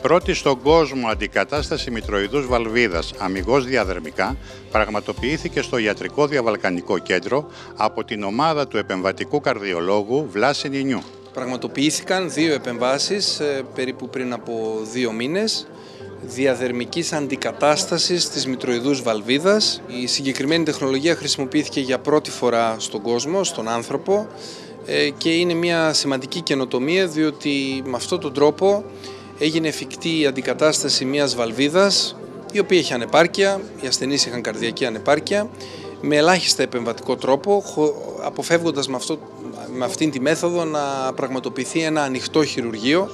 πρώτη στον κόσμο αντικατάσταση μητροειδούς βαλβίδας αμιγώς διαδερμικά πραγματοποιήθηκε στο Ιατρικό Διαβαλκανικό Κέντρο από την ομάδα του επεμβατικού καρδιολόγου Βλάση Νινιού. Πραγματοποιήθηκαν 2 επεμβάσεις περίπου πριν από 2 μήνες διαδερμικής αντικατάστασης της μητροειδούς βαλβίδας. Η συγκεκριμένη τεχνολογία χρησιμοποιήθηκε για πρώτη φορά στον κόσμο, στον άνθρωπο, και είναι μια σημαντική καινοτομία, διότι με αυτόν τον τρόπο έγινε εφικτή η αντικατάσταση μιας βαλβίδας η οποία είχε ανεπάρκεια, οι ασθενείς είχαν καρδιακή ανεπάρκεια, με ελάχιστα επεμβατικό τρόπο, αποφεύγοντας με αυτήν τη μέθοδο να πραγματοποιηθεί ένα ανοιχτό χειρουργείο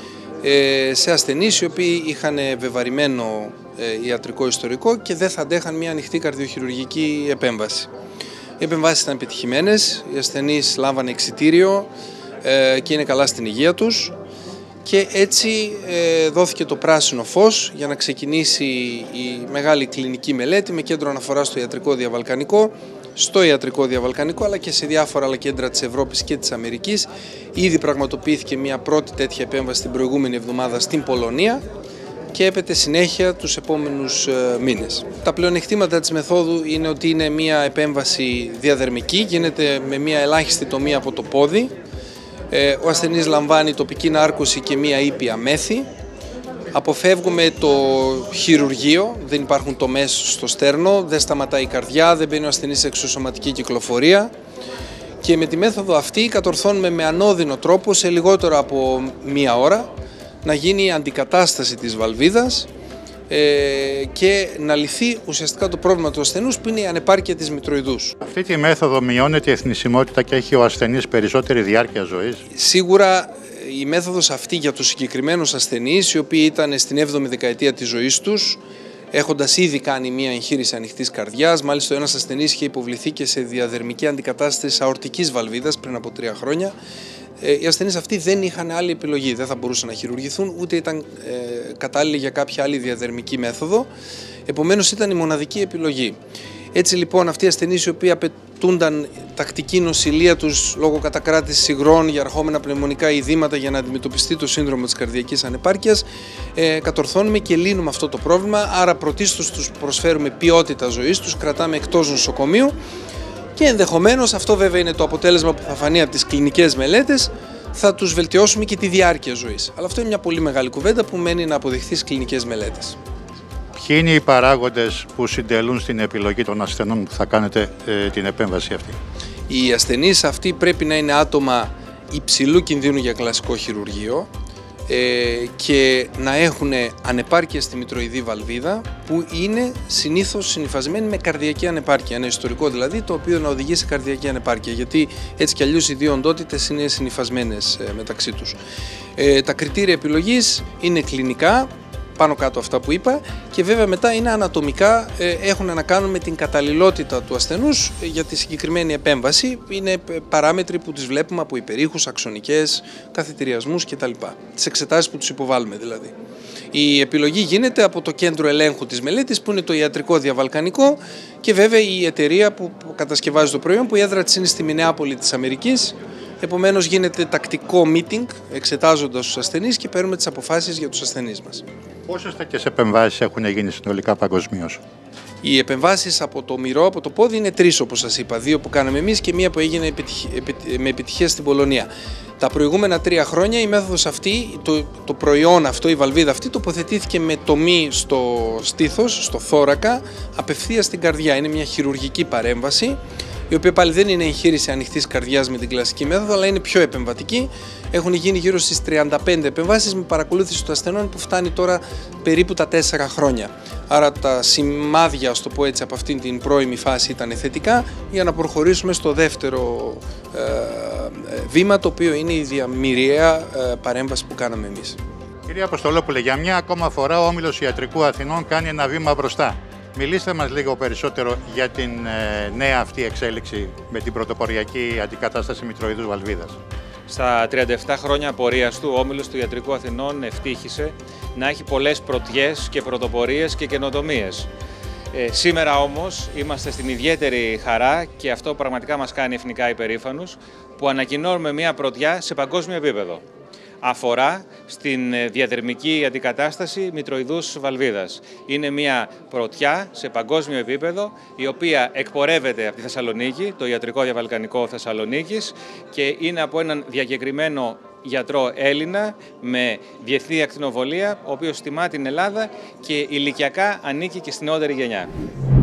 σε ασθενείς οι οποίοι είχαν βεβαρημένο ιατρικό ιστορικό και δεν θα αντέχαν μια ανοιχτή καρδιοχειρουργική επέμβαση. Οι επεμβάσεις ήταν επιτυχημένες, οι ασθενείς λάμβανε εξιτήριο και είναι καλά στην υγεία τους και έτσι δόθηκε το πράσινο φως για να ξεκινήσει η μεγάλη κλινική μελέτη με κέντρο αναφορά στο Ιατρικό Διαβαλκανικό, αλλά και σε διάφορα άλλα κέντρα της Ευρώπης και της Αμερικής. Ήδη πραγματοποιήθηκε μια πρώτη τέτοια επέμβαση την προηγούμενη εβδομάδα στην Πολωνία και έπεται συνέχεια τους επόμενους μήνες. Τα πλεονεκτήματα της μεθόδου είναι ότι είναι μια επέμβαση διαδερμική, γίνεται με μια ελάχιστη τομή από το πόδι. Ο ασθενής λαμβάνει τοπική νάρκωση και μια ήπια μέθη. Αποφεύγουμε το χειρουργείο, δεν υπάρχουν τομές στο στέρνο, δεν σταματάει η καρδιά, δεν μπαίνει ο ασθενής σε εξωσωματική κυκλοφορία και με τη μέθοδο αυτή κατορθώνουμε με ανώδυνο τρόπο σε λιγότερο από 1 ώρα να γίνει η αντικατάσταση της βαλβίδας και να λυθεί ουσιαστικά το πρόβλημα του ασθενούς που είναι η ανεπάρκεια της μητροειδούς. Αυτή τη μέθοδο μειώνεται η εθνισμότητα και έχει ο ασθενής περισσότερη διάρκεια ζωής. Σίγουρα η μέθοδος αυτή για τους συγκεκριμένους ασθενείς, οι οποίοι ήταν στην 7η δεκαετία της ζωής τους, έχοντας ήδη κάνει μια εγχείρηση ανοιχτής καρδιάς, μάλιστα ένας ασθενής είχε υποβληθεί και σε διαδερμική αντικατάσταση αορτικής βαλβίδας πριν από 3 χρόνια. Οι ασθενείς αυτοί δεν είχαν άλλη επιλογή, δεν θα μπορούσαν να χειρουργηθούν, ούτε ήταν κατάλληλοι για κάποια άλλη διαδερμική μέθοδο, επομένως ήταν η μοναδική επιλογή. Έτσι λοιπόν αυτοί οι ασθενείς οι οποίοι απαιτούνταν τακτική νοσηλεία τους λόγω κατακράτησης υγρών για αρχόμενα πνευμονικά ειδήματα για να αντιμετωπιστεί το σύνδρομο της καρδιακής ανεπάρκειας, κατορθώνουμε και λύνουμε αυτό το πρόβλημα, άρα πρωτίστως τους προσφέρουμε ποιότητα ζωής, τους κρατάμε εκτός νοσοκομείου και ενδεχομένως, αυτό βέβαια είναι το αποτέλεσμα που θα φανεί από τις κλινικές μελέτες, θα τους βελτιώσουμε και τη διάρκεια ζωής. Αλλά αυτό είναι μια πολύ μεγάλη κουβέντα που μένει να αποδειχθεί στις κλινικές μελέτες. Ποιοι είναι οι παράγοντες που συντελούν στην επιλογή των ασθενών που θα κάνετε την επέμβαση αυτή? Οι ασθενείς αυτοί πρέπει να είναι άτομα υψηλού κινδύνου για κλασικό χειρουργείο και να έχουν ανεπάρκεια στη μητροειδή βαλβίδα που είναι συνήθως συνυφασμένη με καρδιακή ανεπάρκεια, ένα ιστορικό δηλαδή το οποίο να οδηγεί σε καρδιακή ανεπάρκεια, γιατί έτσι κι αλλιώς οι δύο οντότητες είναι συνυφασμένες μεταξύ τους. Τα κριτήρια επιλογής είναι κλινικά, πάνω κάτω αυτά που είπα, και βέβαια μετά είναι ανατομικά, έχουν να κάνουν με την καταλληλότητα του ασθενούς για τη συγκεκριμένη επέμβαση. Είναι παράμετροι που τις βλέπουμε από υπερήχους, αξονικές, καθητηριασμούς κτλ. Τις εξετάσεις που τους υποβάλλουμε δηλαδή. Η επιλογή γίνεται από το κέντρο ελέγχου της μελέτης που είναι το Ιατρικό Διαβαλκανικό και βέβαια η εταιρεία που κατασκευάζει το προϊόν που η έδρα της είναι στη Μινεάπολη της Αμερικής. Επομένως γίνεται τακτικό meeting εξετάζοντας τους ασθενείς και παίρνουμε τις αποφάσεις για τους ασθενείς μας. Πόσες τέτοιες επεμβάσεις έχουν γίνει συνολικά παγκοσμίως? Οι επεμβάσεις από το μυρό, από το πόδι είναι 3 όπως σας είπα, 2 που κάναμε εμείς και 1 που έγινε με επιτυχία στην Πολωνία. Τα προηγούμενα 3 χρόνια η μέθοδος αυτή, το προϊόν αυτό, η βαλβίδα αυτή τοποθετήθηκε με τομή στο στήθος, στο θώρακα, απευθείας στην καρδιά. Είναι μια χειρουργική παρέμβαση, η οποία πάλι δεν είναι εγχείρηση ανοιχτής καρδιάς με την κλασική μέθοδο, αλλά είναι πιο επεμβατική. Έχουν γίνει γύρω στις 35 επεμβάσεις με παρακολούθηση του ασθενών που φτάνει τώρα περίπου τα 4 χρόνια. Άρα τα σημάδια, ας το πω έτσι, από αυτήν την πρώιμη φάση ήταν θετικά για να προχωρήσουμε στο δεύτερο βήμα, το οποίο είναι η διαμυριαία παρέμβαση που κάναμε εμείς. Κύριε Αποστολόπουλε, για μια ακόμα φορά ο Όμιλος Ιατρικού Αθηνών κάνει ένα βήμα μπροστά. Μιλήστε μας λίγο περισσότερο για την νέα αυτή εξέλιξη με την πρωτοποριακή αντικατάσταση μητροειδούς βαλβίδας. Στα 37 χρόνια πορείας του, ο Όμιλος του Ιατρικού Αθηνών ευτύχησε να έχει πολλές πρωτιές και πρωτοπορίες και καινοτομίες. Σήμερα όμως είμαστε στην ιδιαίτερη χαρά και αυτό πραγματικά μας κάνει εθνικά υπερήφανους που ανακοινώνουμε μια πρωτιά σε παγκόσμιο επίπεδο. αφορά στην διαδερμική αντικατάσταση μητροειδούς βαλβίδας. Είναι μια πρωτιά σε παγκόσμιο επίπεδο, η οποία εκπορεύεται από τη Θεσσαλονίκη, το Ιατρικό Διαβαλκανικό Θεσσαλονίκης, και είναι από έναν διακεκριμένο γιατρό Έλληνα με διεθνή ακτινοβολία, ο οποίος τιμά την Ελλάδα και ηλικιακά ανήκει και στην νεότερη γενιά.